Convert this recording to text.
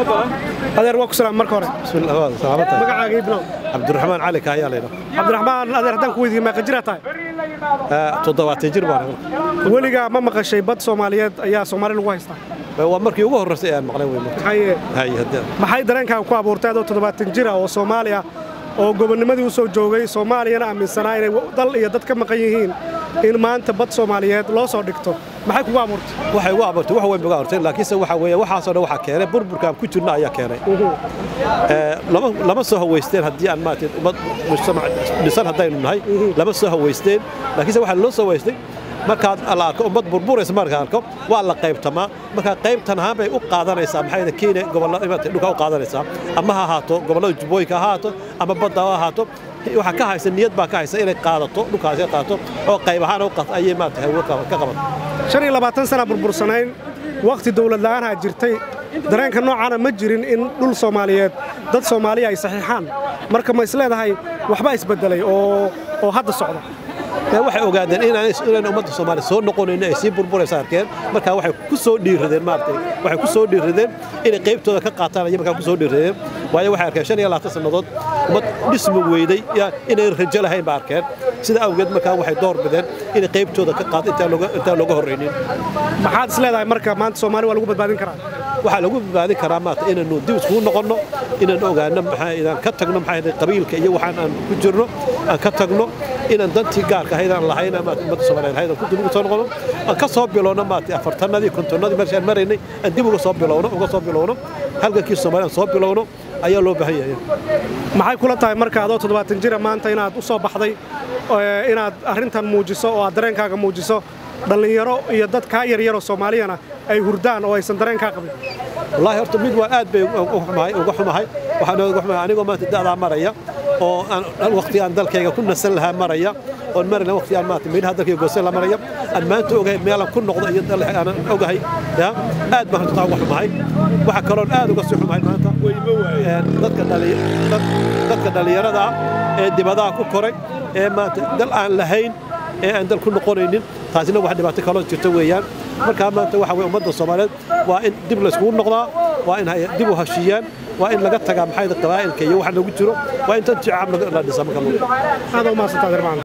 adeer waa ku salaam marka hore bismillaah salaamata magacaaga ibno Cabdiraxmaan Cali ka ayaa leeyahay Cabdiraxmaan adeer hadan ku weydiiyay ma qajira tahay 70 jir baan weliga ma maqashay bad Soomaaliyeed ayaa Soomaali lagu haystaa waa markii ugu horeysay aan maqlay maxay dareenkaaga ku abuurtay 70 jir oo Soomaaliya oo gobonnimadii u soo joogay Soomaaliyana aaminsanaa inay dal iyo dad ka maqan yihiin in maanta bad Soomaaliyeed loo soo dhigto maxay kugu abuurtay waxay ugu abuurtay wax weyn uga abuurtay laakiin waxa weeye waxaasoo dhan waxa keenay burburka ku jirna ayaa keenay lama soo haweysteen haddii aan maatay mujtamac dhisan hadaynu nahay lama soo haweysteen laakiin waxa loo soo haweystay markaad la arko ummad burburaysa marka arko waa la qaybtama marka qaybtan ahaan bay u qaadanaysaa maxay Kenya gobolada dhulka u qaadanaysaa ama ha ahaato gobolada Jubbooyinka ha ahaato ama badda ha ahaato waxa ka haysan niyad baa ka haysan inay qaadato dhulkaas ay qaato oo qayb ahaan u qaat ayay maanta ka qaban 25 sano burbursanayn waqti dawlad la'aan ha jirtay dareenka noocan ma jirin in dhul Soomaaliyeed dad Soomaaliya ay saxiixaan marka ma isleedahay waxba isbedelay oo hadda socda waxay ogaadeen inaan ummadda Soomaaliya soo noqonayna ay si burburaysa arkeen marka waxay ku soo dhiiradeen maartay waxay ku soo dhiiradeen inay qaybtooda ka qaataan ay marka ku soo dhiiradeen waayo waxay arkeen 25 sanadood ummad dhismo weeyday inay rajo lahayn ba arkeen sida awgeed marka waxay door bideen inay qaybtooda ka qaad inta looga horreeynin maxaad isleedahay marka maanta Soomaaliya waa lagu badbaadin karaa waxa lagu badbaadin karaa maanta inaynu dib isku noqono inaan ogaano maxay idaan ka tagno maxay qabiilka iyo waxaan aan ku jirno aan ka tagno inaan dantii gaarka ahaydaan lahayn ama ummadda Soomaaliyeed haydan ku dib soo noqono aan ka soo bilowno maanta 40 kontonadii markaan maraynay aan dib uga soo bilowno halkii Soomaaliya soo bilowno ayaa loo baahan yahay maxay kula tahay marka adoo 70 jir maanta inaad u soo baxday inaad arintan muujiso oo aad dareenkaaga muujiso dhalinyaro iyo dad ka yar Soomaaliyana ay hurdaan oo aysan dareen ka qabin wallahi horta mid waa aad bay uga xumahay waxaan anigoo maanta da'da maraya oo aan waqti aan dalkayga ku nasan lahaa maraya oo marna waqti aan maanta meelaha dalkayga goosan la maraya aan maanta ogahay meel ku noqdo iyo dal aan ogahay aad baan horta uga xumahay waxa kale oo aad uga soo xumahay maanta dadka dhalinyarada ee dibadaha ku koray ee maanta dal aan lahayn ee aan dal ku noqonaynin taasina wax dhibaato kale jirta weeyaan marka maanta waxa weey ummadda Soomaaliyeed waa in dib la isku noqdaa waa in dib u hashiyaan waa in laga tagaa maxay qabaa'ilka iyo waxa lagu jiro waa in tan jacaab la dhisamo kale hada ma santaad